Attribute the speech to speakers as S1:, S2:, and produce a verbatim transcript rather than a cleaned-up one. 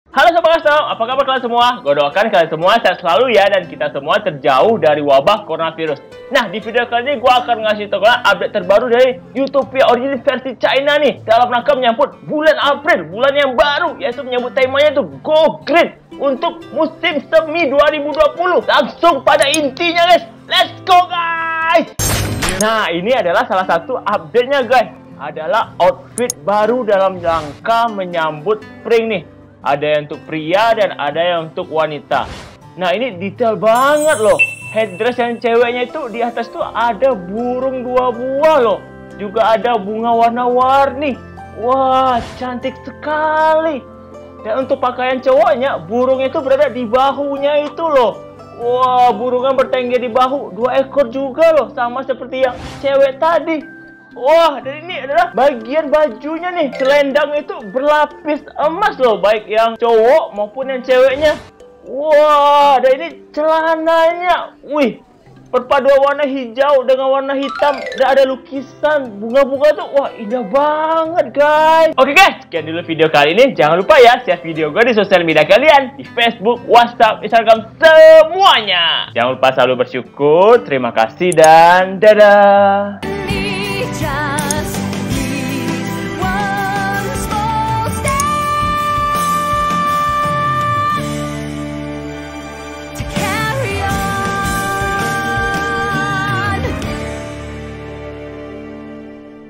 S1: Halo Sobat Custom, apa kabar kalian semua? Gue doakan kalian semua sehat selalu ya, dan kita semua terjauh dari wabah coronavirus. Nah, di video kali ini gue akan ngasih tau kalian update terbaru dari Utopia Origins versi China nih, dalam rangka menyambut bulan April, bulan yang baru, yaitu menyambut temanya itu Go Green untuk musim semi dua ribu dua puluh. Langsung pada intinya guys, let's go guys! Nah, ini adalah salah satu update-nya guys, adalah outfit baru dalam rangka menyambut spring nih. Ada yang untuk pria dan ada yang untuk wanita. Nah, ini detail banget loh. Headdress yang ceweknya itu di atas tuh ada burung dua buah loh. Juga ada bunga warna-warni. Wah, cantik sekali. Dan untuk pakaian cowoknya, burungnya itu berada di bahunya itu loh. Wah, burungnya bertengger di bahu. Dua ekor juga loh, sama seperti yang cewek tadi. Wah, dan ini adalah bagian bajunya nih. Selendang itu berlapis emas loh, baik yang cowok maupun yang ceweknya. Wah, dan ini celananya. Wih, perpaduan warna hijau dengan warna hitam. Dan ada lukisan bunga-bunga tuh. Wah, indah banget guys. Oke guys, sekian dulu video kali ini. Jangan lupa ya, share video gue di sosial media kalian. Di Facebook, WhatsApp, Instagram, semuanya. Jangan lupa selalu bersyukur. Terima kasih dan dadah.
S2: Jauh